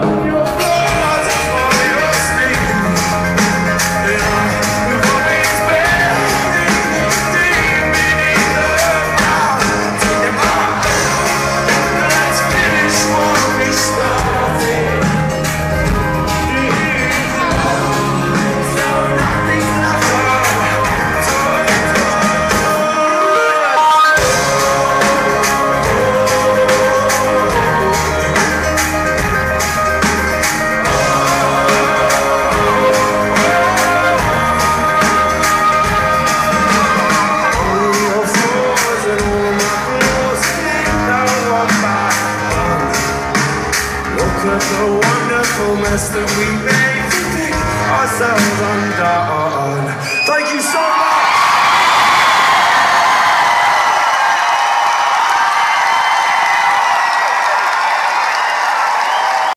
The wonderful mess that we made to pick ourselves undone. Thank you so much.